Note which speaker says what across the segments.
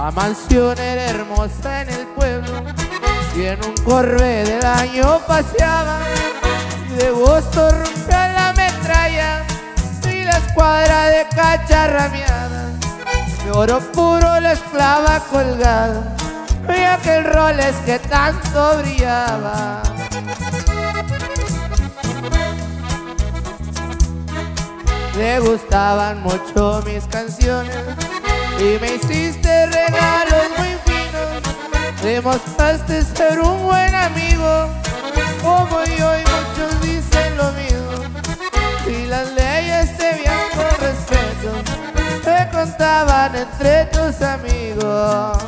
Speaker 1: La mansión era hermosa en el pueblo y en un Corvette del año paseaba. Y de gusto rompía la metralla y la escuadra de cacharrameada. De oro puro la esclava colgada y aquel Rolex que tanto brillaba. Le gustaban mucho mis canciones y me hiciste regalos muy finos. Demostraste ser un buen amigo, como yo y muchos dicen lo mismo. Si las leyes te veían con respeto, te contaban entre tus amigos.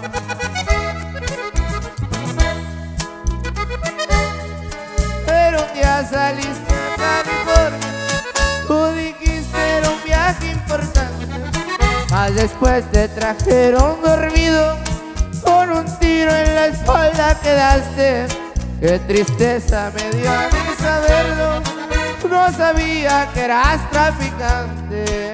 Speaker 1: Pero un día saliste a California, tú dijiste era un viaje importante, mas después te trajeron dormido, con un tiro en la espalda quedaste. Qué tristeza me dio a mí saberlo, no sabía que eras traficante.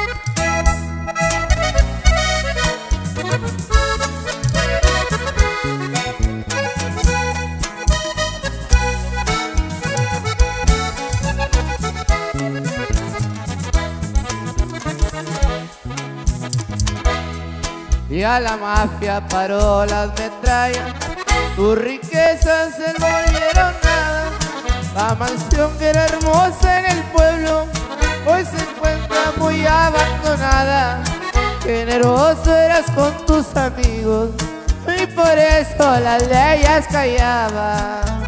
Speaker 1: Y a la mafia paró las metrallas, tus riquezas se volvieron nada. La mansión que era hermosa en el pueblo hoy se encuentra muy abandonada. Generoso eras con tus amigos y por eso las leyes callaban.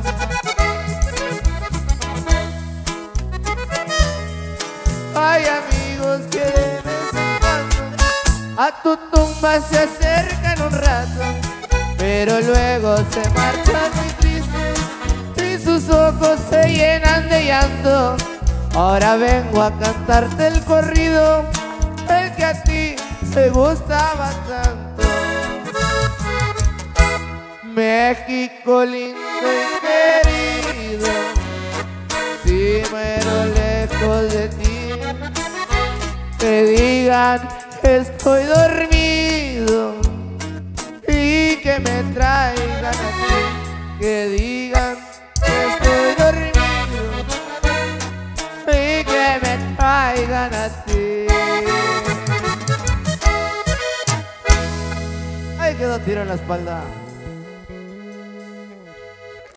Speaker 1: Hay amigos que de vez en cuando a tu tumba se acercan un rato, pero luego se marchan muy tristes y sus ojos se llenan de llanto. Ahora vengo a cantarte el corrido, el que a ti te gustaba tanto. México lindo y querido, si muero lejos de ti, que digan estoy dormido y que me traigan a ti. Que digan estoy dormido y que me traigan a ti. Ahí quedó tiro en la espalda.